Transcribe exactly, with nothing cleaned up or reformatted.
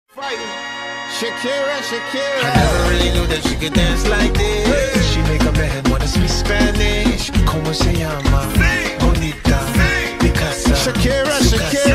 Fighting. Shakira, Shakira. I never really knew that she could dance like this. Hey. She make a man wanna speak Spanish. Como se llama? Sí. Bonita. Sí. Picasa. Shakira, Shakira.